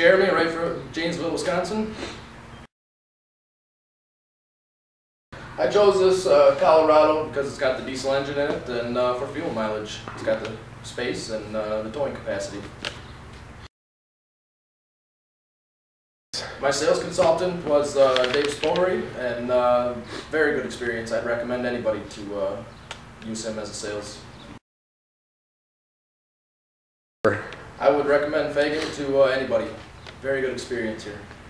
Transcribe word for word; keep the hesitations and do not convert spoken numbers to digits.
Jeremy, right from Janesville, Wisconsin. I chose this uh, Colorado because it's got the diesel engine in it, and uh, for fuel mileage, it's got the space and uh, the towing capacity. My sales consultant was uh, Dave Spory, and uh, very good experience. I'd recommend anybody to uh, use him as a sales. I would recommend Fagan to uh, anybody. Very good experience here.